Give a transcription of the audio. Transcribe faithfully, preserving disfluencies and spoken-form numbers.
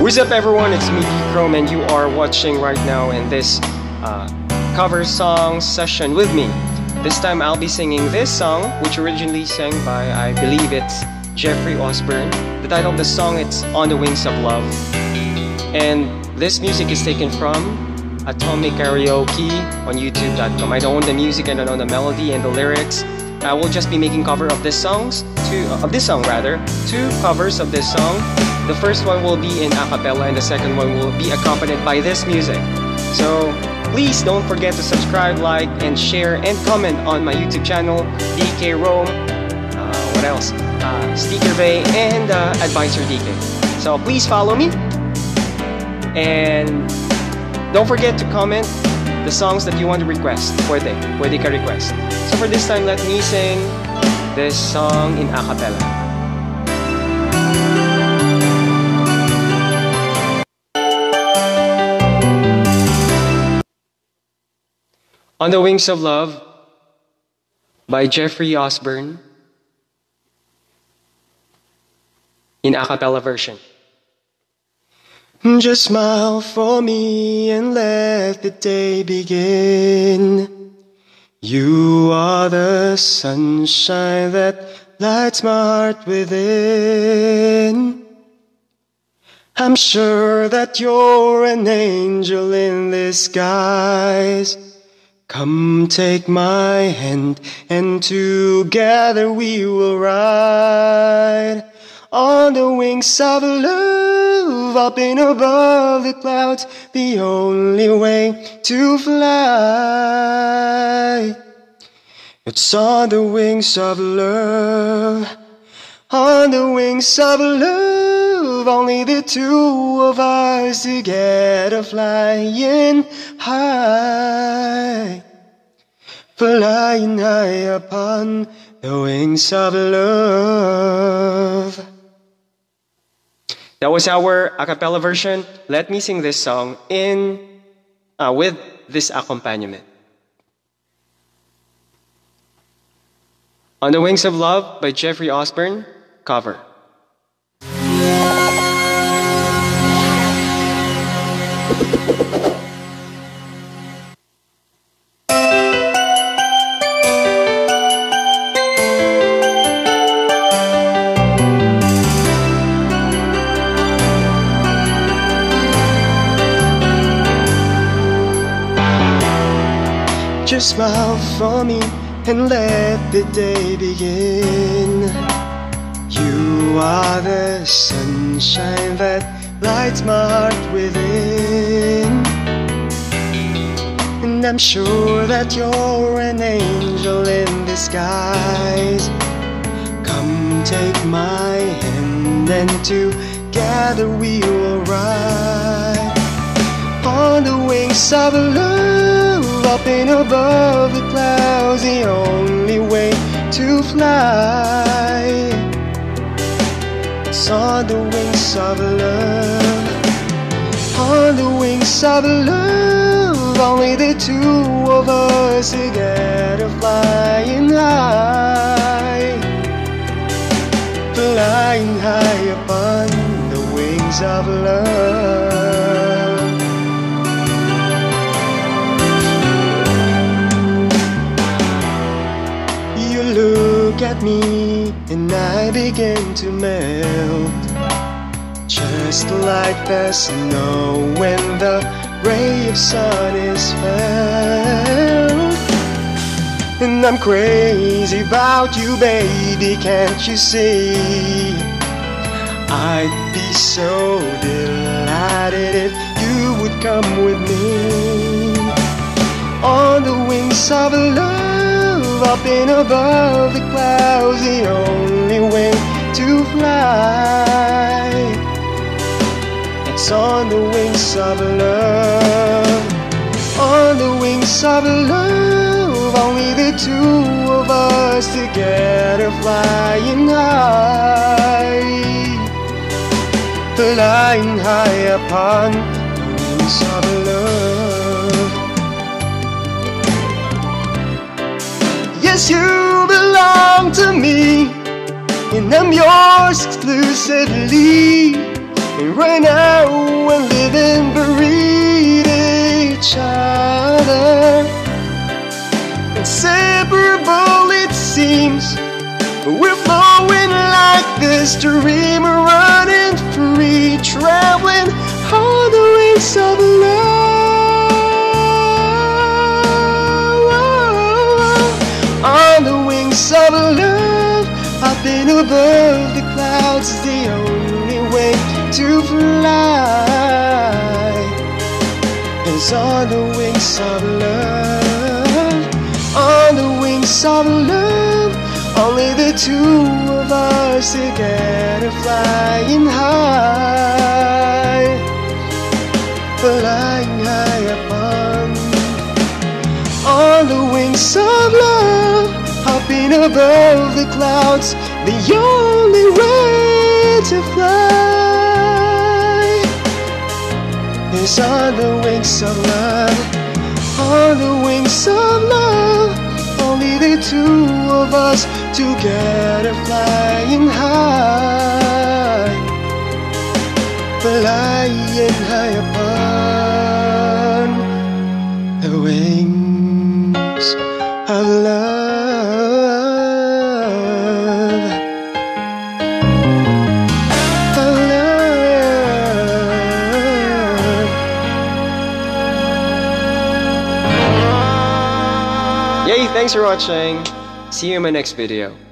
What's up everyone, it's me D-Chrome and you are watching right now in this uh, cover song session with me. This time I'll be singing this song, which originally sang by, I believe it's Jeffrey Osborne. The title of the song, it's On the Wings of Love. And this music is taken from Atomic Karaoke on YouTube dot com. I don't own the music, I don't own the melody and the lyrics. I will just be making cover of this songs, two, uh, of this song rather, two covers of this song. The first one will be in a cappella and the second one will be accompanied by this music. So please don't forget to subscribe, like, and share and comment on my YouTube channel, D K Rome, uh, what else, uh, Sticker Bay, and uh, Adbay Sir D K. So please follow me, and don't forget to comment the songs that you want to request, pwede, pwede ka request. So for this time, let me sing this song in a cappella. On the Wings of Love by Jeffrey Osborne in a cappella version. Just smile for me and let the day begin. You are the sunshine that lights my heart within. I'm sure that you're an angel in disguise. Come take my hand and together we will ride on the wings of love, up and above the clouds, the only way to fly. It's on the wings of love, on the wings of love, only the two of us together flying high, flying high upon the wings of love. That was our a cappella version. Let me sing this song in uh, with this accompaniment. On the Wings of Love by Jeffrey Osborne, cover. Just smile for me and let the day begin. You are the sunshine that lights my heart within. And I'm sure that you're an angel in disguise. Come take my hand and together we will ride on the wings of love, up and above the clouds, the only way to fly. It's on the wings of love, on the wings of love, only the two of us together flying high, flying high upon the wings of love. Look at me and I begin to melt, just like the snow when the ray of sun is felt. And I'm crazy about you, baby, can't you see? I'd be so delighted if you would come with me on the wings of love, up and above the clouds, the only way to fly. It's on the wings of love, on the wings of love, only the two of us together flying high, flying high upon the wings of love. Yes, you belong to me, and I'm yours exclusively. And right now dreams. We're flowing like the stream, running free, traveling on the wings of love. On the wings of love, up and above the clouds is the only way to fly. It's on the wings of love, on the wings of love. Only the two of us together, flying high, flying high upon. On the wings of love, hopping above the clouds, the only way to fly is on the wings of love, on the wings of love. Only the two of us together, flying high, flying high upon the wings of love, of love. Yay, thanks for watching. See you in my next video.